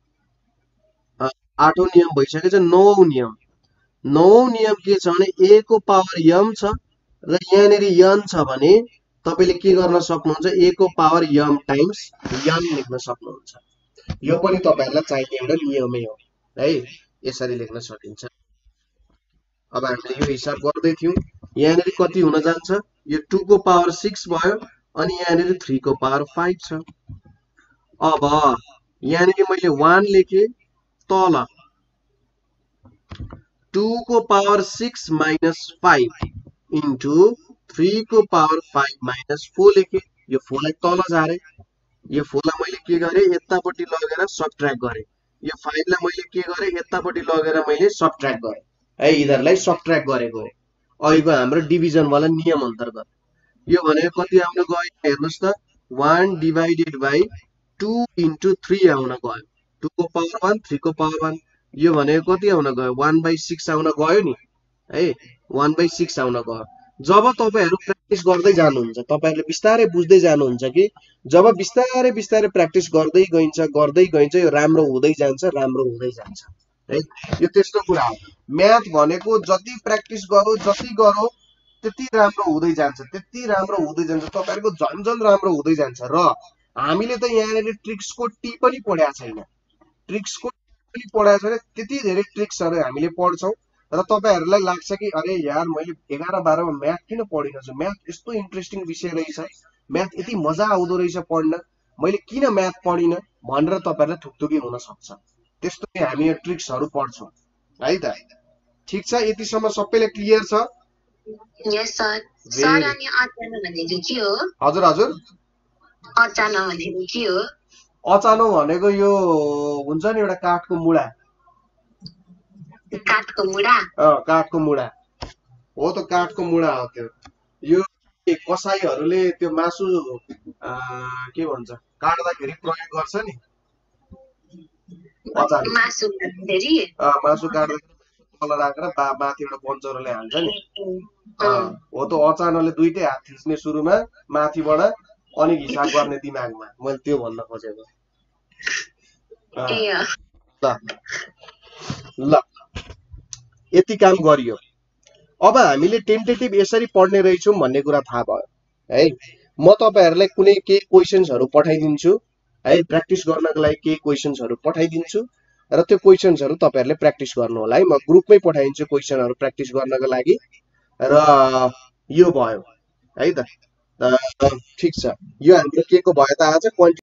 8औं नियम भइसकेछ। 9औं नियम। 9औं नियम के छ भने a को पावर m छ र यहाँनिर n छ भने तपाईले के गर्न सक्नुहुन्छ a को पावर m टाइम्स n लेख्न सक्नुहुन्छ। यो पनि तपाईहरुलाई चाहिने एउटा नियमै हो है, यसरी लेख्न सकिन्छ। अब हामीले यो हिसाब गर्दै थियौं, यहाँनिर कति हुन जान्छ, यो 2 को पावर 6 भयो अनि यहाँनिर 3 को पावर 5 छ। अब यहाँनिर मैले 1 लेखे, तल 2 को पावर 6 माइनस 5 इन्टु 3 को पावर 5 माइनस 4 लेखे। यो 4 लाई तल झारे, यो 4 लाई मैले के गरे यतापट्टि लगेर सबट्र्याक्ट गरे, यो 5 लाई मैले के गरे यतापट्टि लगेर मैले सबट्र्याक्ट गरे है, यिनीहरुलाई सबट्र्याक्ट गरेको हो अहिलेको हाम्रो डिभिजन वाला नियम अन्तर्गत। यो भनेको कति आउन गयो हेर्नुस् त, 1 डिवाइडेड बाइ 2 इन्टु 3 आउन गयो। 2 को पावर 1 3 को पावर 1, यो भनेको कति आउन गयो 1/6 आउन गयो नि है, 1/6 आउन गयो। जब तपाईहरु प्र्याक्टिस गर्दै जानुहुन्छ, तपाईहरुले बिस्तारै बुझ्दै जानुहुन्छ कि जब बिस्तारै बिस्तारै प्र्याक्टिस गर्दै गइन्छ यो राम्रो हुँदै जान्छ है। यो त्यस्तो कुरा हो। म्याथ भनेको जति प्र्याक्टिस गरौ त्यति राम्रो हुँदै जान्छ, तपाईहरुको झन् राम्रो हुँदै जान्छ। र हामीले त यहाँनिर ट्रिक्सको टी पनि पढेका छैन, त्यति धेरै ट्रिक्सहरु हामीले पढ्छौं र तपाईहरुलाई लाग्छ कि अरे यार मैले 11 12 मा म्याथ किन पढिनछु, म्याथ यस्तो इन्ट्रेस्टिङ विषय रहेछ, म्याथ यति मजा आउँदो रहेछ पढ्न, मैले किन म्याथ पढिन भनेर तपाईहरुलाई थुकथुकी हुन सक्छ। त्यस्तो हामी यो ट्रिक्सहरु पढ्छौं है त। ठीक छ, यतिसम्म सबैले क्लियर छ? यस सर। सर अनि अचानो भनेको के हो? हजुर हजुर, अचानो भनेको के हो? अचानो भनेको यो हुन्छ नि एउटा काठको मुढा। काठको मुढा? काठको मुढा हो त, काठको मुढा हो त्यो। यो कसाईहरुले त्यो मासु के भन्छ काट्दाखेरि प्रयोग गर्छ नि अचानो। मासु काट्दाखेरि तल राखेर माथि एउटा पन्चरोले हाल्छ नि, हो त अचानोले दुईटै हात थिच्ने सुरुमा माथिबाट अनि हिसाब गर्ने दिमागमा, मैले त्यो भन्न खोजेको। ल यति काम गरियो। अब हामीले टेन्टेटिभ यसरी पढ्ने रहेछौं भन्ने कुरा थाहा भयो है। म तपाईहरुलाई कुनै केही क्वेशन्सहरु पठाइदिन्छु है, प्र्याक्टिस गर्नको लागि केही क्वेशन्सहरु पठाइदिन्छु र त्यो क्वेशन्सहरु तपाईहरुले प्र्याक्टिस गर्नु होला है। म ग्रुपमै पठाइदिन्छु क्वेशनहरु प्र्याक्टिस गर्नको लागि। र यो भयो है त। ठीक छ, यो हाम्रो के को भयो त आज